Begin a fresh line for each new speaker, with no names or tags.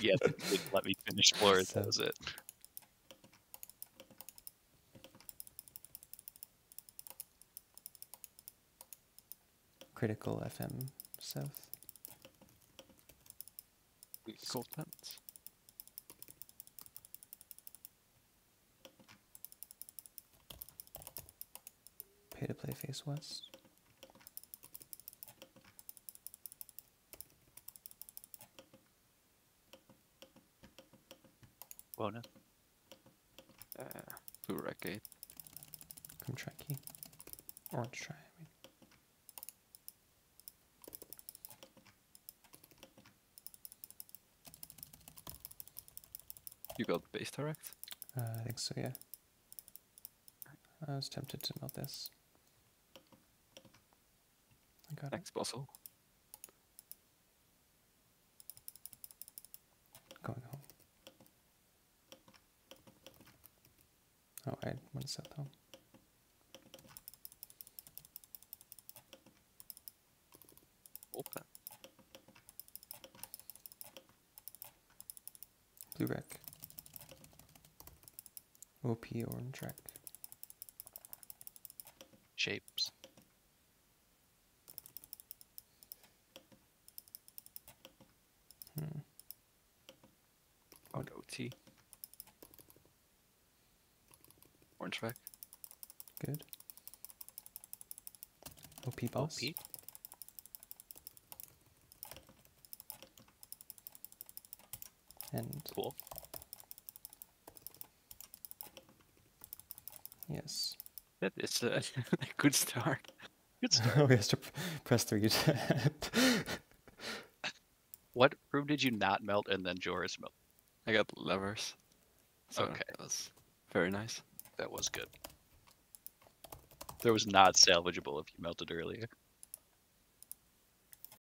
Yeah, they didn't let me finish floors.
So-
That was it.
Critical FM South.
Gold pants.
Pay to play face west.
Bonus.
Blue red gate.
Come try key. Orange try, I mean.
You got base direct.
I think so, yeah. I was tempted to melt this. I got it.
Thanks, Bossel.
Going home. Oh, I went south home.
Open.
Blue wreck. OP orange wreck.
Shapes.
On OT. Orange track.
Good. OP boss.
OP.
And
Cool.
yes.
That is a good start.
Good start.
We have to press 3 to
What room did you not melt and then Joris melt?
I got levers. So
Okay.
that was very nice.
That was good. There was not salvageable if you melted earlier.